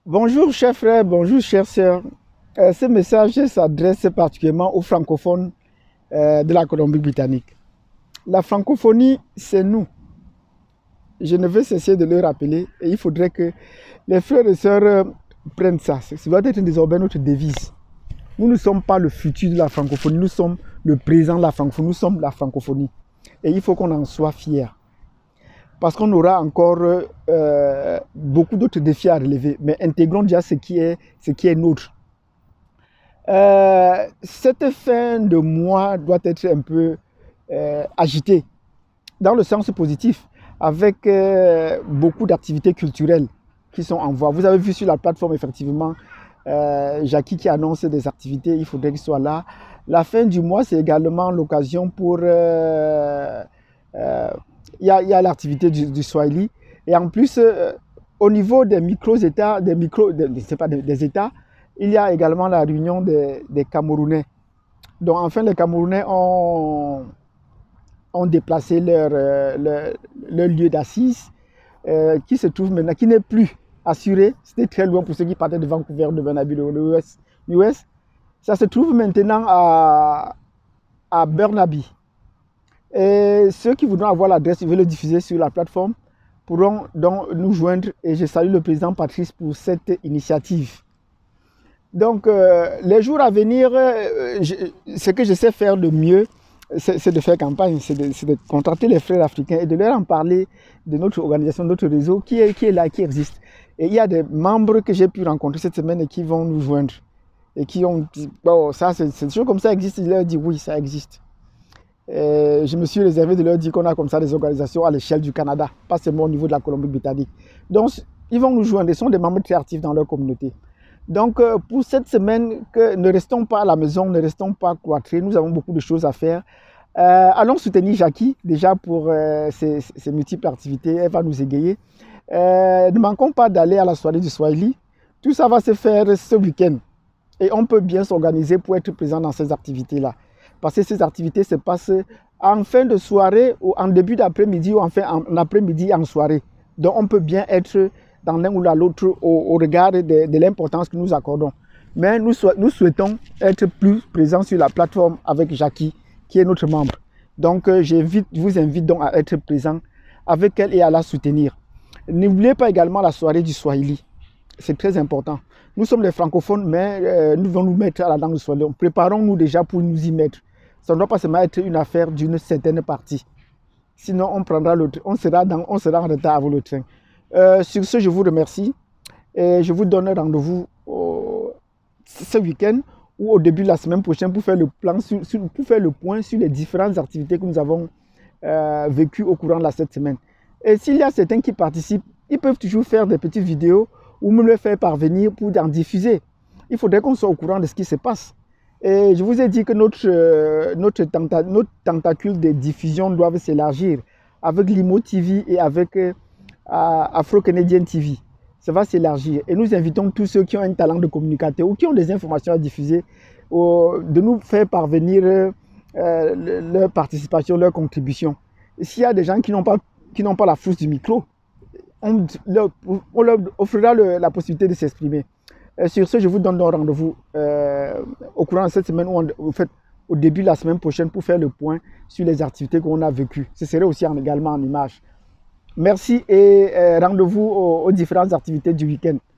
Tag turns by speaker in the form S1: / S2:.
S1: Bonjour chers frères, bonjour chères sœurs. Ce message s'adresse particulièrement aux francophones de la Colombie-Britannique. La francophonie, c'est nous. Je ne veux cesser de le rappeler et il faudrait que les frères et sœurs prennent ça. Ça doit être désormais notre devise. Nous ne sommes pas le futur de la francophonie, nous sommes le présent de la francophonie, nous sommes la francophonie. Et il faut qu'on en soit fiers. Parce qu'on aura encore beaucoup d'autres défis à relever. Mais intégrons déjà ce qui est nôtre. Cette fin de mois doit être un peu agitée, dans le sens positif, avec beaucoup d'activités culturelles qui sont en voie. Vous avez vu sur la plateforme, effectivement, Jackie qui annonce des activités, il faudrait qu'il soit là. La fin du mois, c'est également l'occasion pour... il y a l'activité du Swahili. Et en plus, au niveau des micro-États, des États, il y a également la réunion des Camerounais. Donc, enfin, les Camerounais ont déplacé leur lieu d'assises qui se trouve maintenant, qui n'est plus assuré. C'était très loin pour ceux qui partaient de Vancouver, de Burnaby, de l'US. Ça se trouve maintenant à Burnaby. Et ceux qui voudront avoir l'adresse, ils veulent le diffuser sur la plateforme, pourront donc nous joindre. Et je salue le président Patrice pour cette initiative. Donc, les jours à venir, ce que je sais faire de mieux, c'est de faire campagne, c'est de contacter les frères africains et de leur en parler de notre organisation, de notre réseau qui est là, qui existe. Et il y a des membres que j'ai pu rencontrer cette semaine et qui vont nous joindre. Et qui ont dit, bon, ça, c'est des choses comme ça existent. Je leur dis, oui, ça existe. Et je me suis réservé de leur dire qu'on a comme ça des organisations à l'échelle du Canada, pas seulement au niveau de la Colombie-Britannique. Donc, ils vont nous joindre, ils sont des membres très actifs dans leur communauté. Donc, pour cette semaine, ne restons pas à la maison, ne restons pas cloîtrés, nous avons beaucoup de choses à faire. Allons soutenir Jackie, déjà pour ses multiples activités, elle va nous égayer. Ne manquons pas d'aller à la soirée du Swahili. Tout ça va se faire ce week-end. Et on peut bien s'organiser pour être présent dans ces activités-là. Parce que ces activités se passent en fin de soirée ou en début d'après-midi ou en après-midi en soirée. Donc on peut bien être dans l'un ou l'autre au regard de l'importance que nous accordons. Mais nous souhaitons être plus présents sur la plateforme avec Jackie, qui est notre membre. Donc je vous invite donc à être présent avec elle et à la soutenir. N'oubliez pas également la soirée du Swahili. C'est très important. Nous sommes les francophones, mais nous devons nous mettre à la langue du Swahili. Préparons-nous déjà pour nous y mettre. Ça ne doit pas seulement être une affaire d'une certaine partie. Sinon, on sera en retard avant le train. Sur ce, je vous remercie et je vous donne rendez-vous ce week-end ou au début de la semaine prochaine pour faire le point sur les différentes activités que nous avons vécues au courant de cette semaine. Et s'il y a certains qui participent, ils peuvent toujours faire des petites vidéos ou me le faire parvenir pour en diffuser. Il faudrait qu'on soit au courant de ce qui se passe. Et je vous ai dit que notre tentacule de diffusion doivent s'élargir avec l'IMO TV et avec Afro-Canadian TV. Ça va s'élargir. Et nous invitons tous ceux qui ont un talent de communicateur ou qui ont des informations à diffuser de nous faire parvenir leur participation, leur contribution. S'il y a des gens qui n'ont pas la force du micro, on leur offrira la possibilité de s'exprimer. Sur ce, je vous donne rendez-vous au courant de cette semaine ou au début de la semaine prochaine pour faire le point sur les activités qu'on a vécues. Ce serait aussi également en images. Merci et rendez-vous aux différentes activités du week-end.